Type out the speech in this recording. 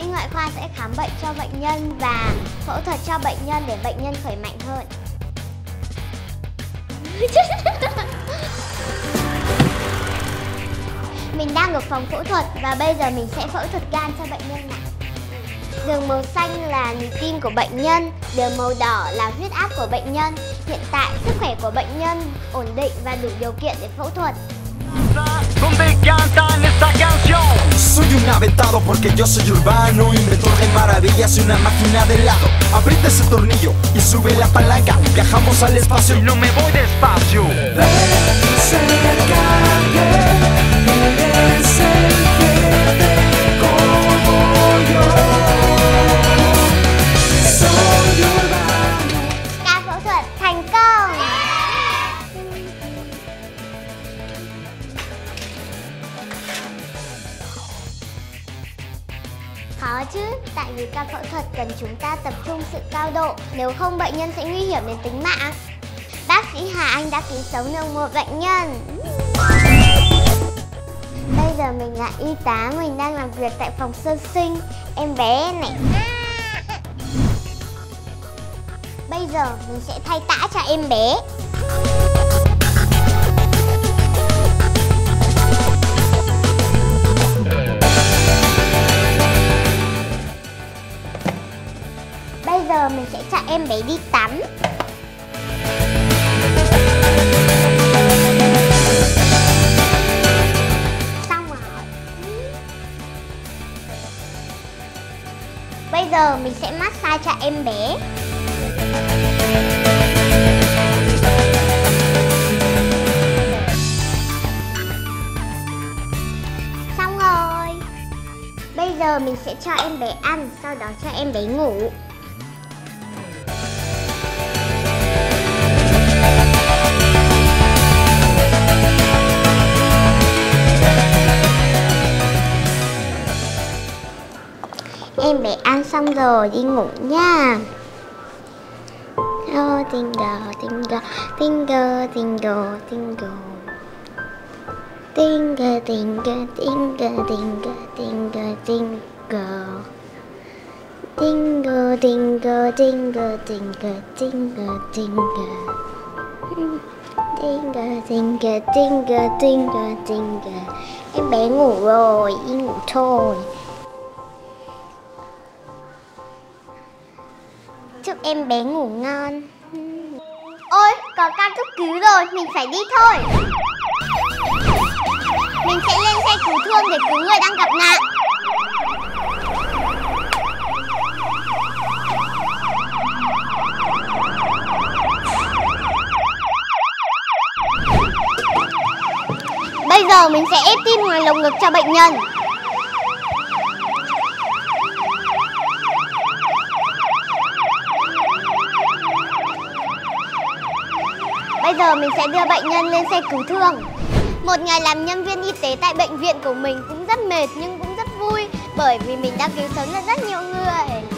ngoại khoa sẽ khám bệnh cho bệnh nhân và phẫu thuật cho bệnh nhân để bệnh nhân khỏe mạnh hơn. Mình đang ở phòng phẫu thuật và bây giờ mình sẽ phẫu thuật gan cho bệnh nhân này. Đường màu xanh là nhịp tim của bệnh nhân, đường màu đỏ là huyết áp của bệnh nhân. Hiện tại sức khỏe của bệnh nhân ổn định và đủ điều kiện để phẫu thuật. Soy un aventado porque yo soy urbano, inventor de maravillas y una máquina de helado. Aprieta ese tornillo y sube la palanca. Viajamos al espacio y no me voy despacio. Ca phẫu thuật thành công. Khó chứ, tại vì ca phẫu thuật cần chúng ta tập trung sự cao độ, nếu không bệnh nhân sẽ nguy hiểm đến tính mạng. Bác sĩ Hà Anh đã cứu sống được một bệnh nhân. Bây giờ mình là y tá, mình đang làm việc tại phòng sơ sinh. Em bé này. Bây giờ mình sẽ thay tã cho em bé. Bây giờ mình sẽ cho em bé đi tắm. Xong rồi. Bây giờ mình sẽ massage cho em bé. Xong rồi. Bây giờ mình sẽ cho em bé ăn, sau đó cho em bé ngủ. Em bé ăn xong rồi, đi ngủ nha. Oh, tingle, tingle, tingle, tingle, tingle. Tingle, tingle, tingle, tingle, tingle, tingle. Tingle, tingle, tingle, tingle, tingle, tingle. Tingle, tingle, tingle, tingle, tingle. Em bé ngủ rồi, đi ngủ thôi. Chúc em bé ngủ ngon. Ôi, có ca cấp cứu rồi, mình phải đi thôi. Mình sẽ lên xe cứu thương để cứu người đang gặp nạn. Bây giờ mình sẽ ép tim ngoài lồng ngực cho bệnh nhân. Bây giờ mình sẽ đưa bệnh nhân lên xe cứu thương. Một ngày làm nhân viên y tế tại bệnh viện của mình cũng rất mệt nhưng cũng rất vui, bởi vì mình đã cứu sống được rất nhiều người.